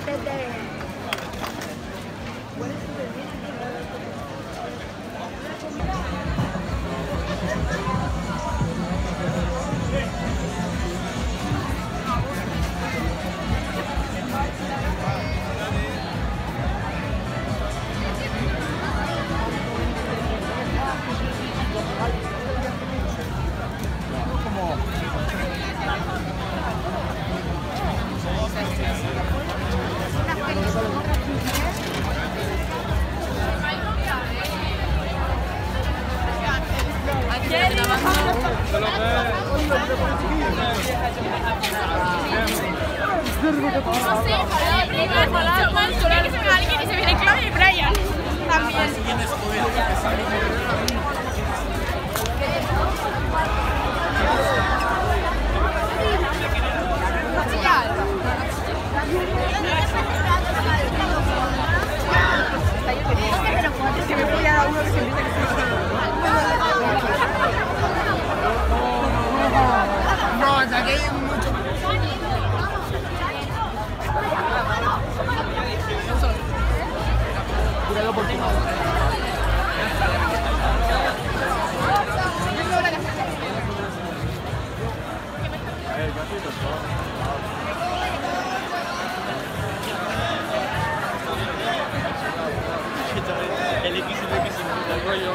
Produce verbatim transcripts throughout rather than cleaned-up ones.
antes de... No sé, ojalá, ojalá, ojalá que se venga alguien y se viene Claudia y Brian también. Es que me voy a dar uno que se empieza que no, hasta que hay mucho. Tíralo por ti. El X es que se el rollo.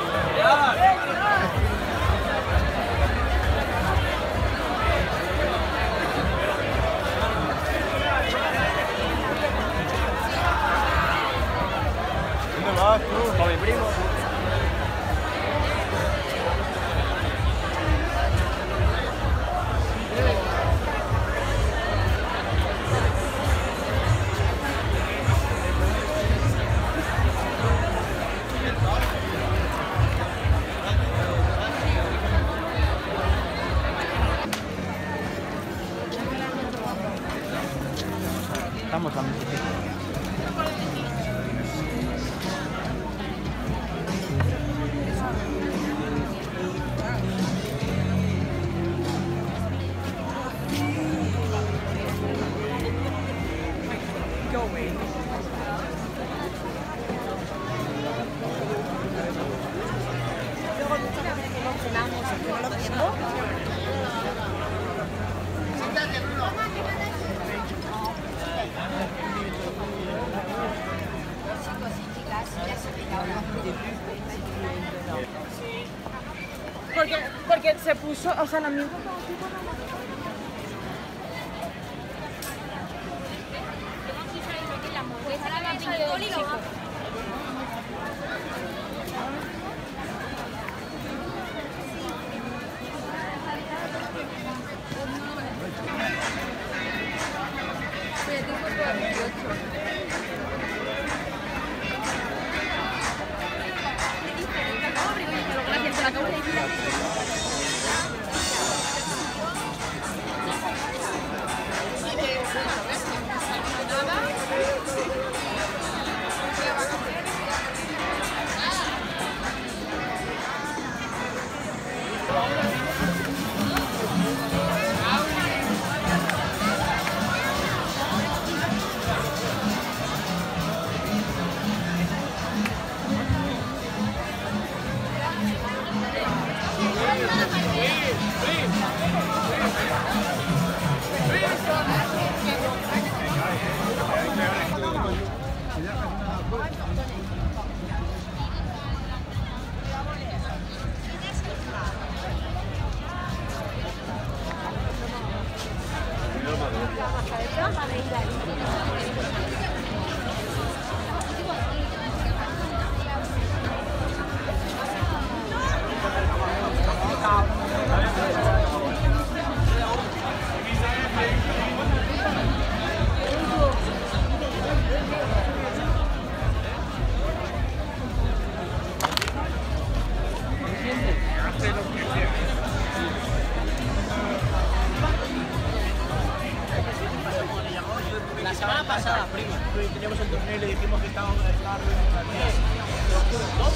¿Dónde vas tú? Con mi primo. Estamos a Mississippi. Porque, porque se puso, o sea, la misma. La semana pasada, prima, teníamos el torneo y le dijimos que estábamos en el carro. ¿Dos?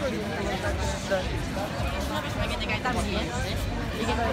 una persona que te cae tan bien, ¿eh? Y que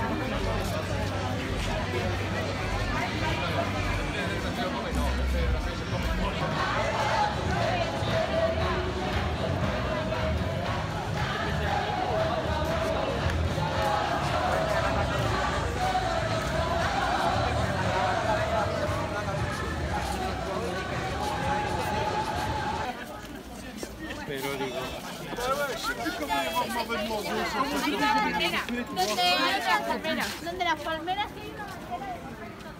¿Dónde hay las palmeras? ¿Dónde las palmeras hay una bandera de...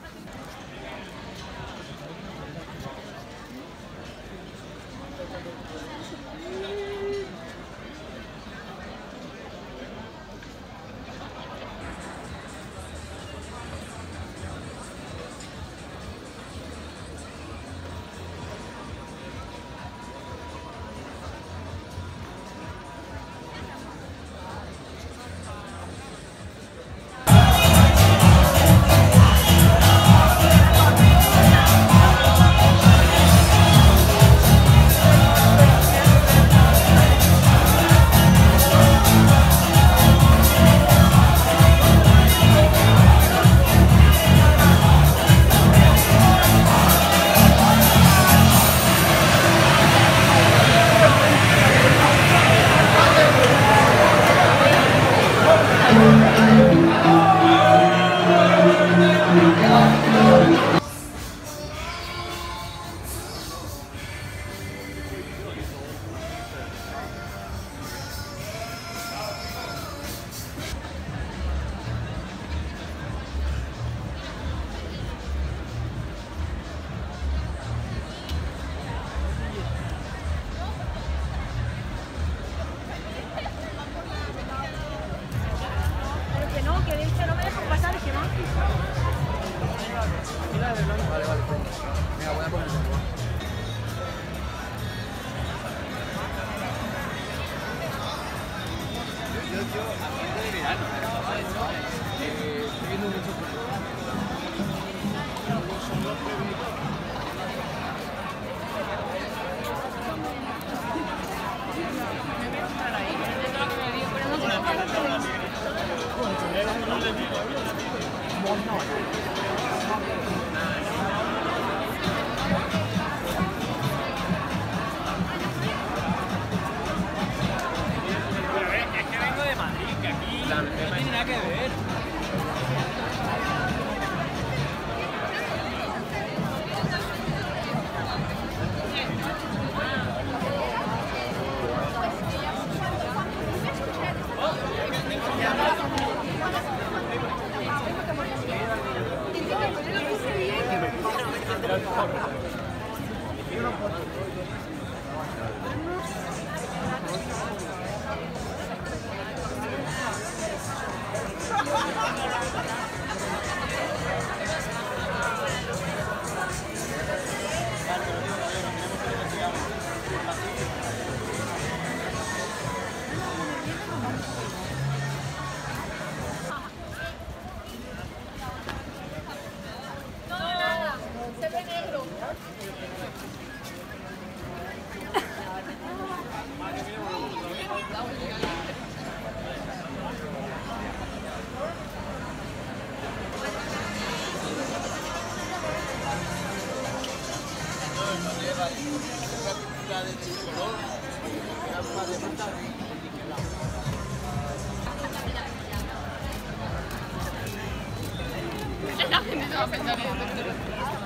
Vale, vale. Venga, voy a poner el Yo, yo, ambiente de verano, ¿sabes? Eh, estoy viendo mucho fútbol. No tiene nada que ver. La gente se va a pensar en esto.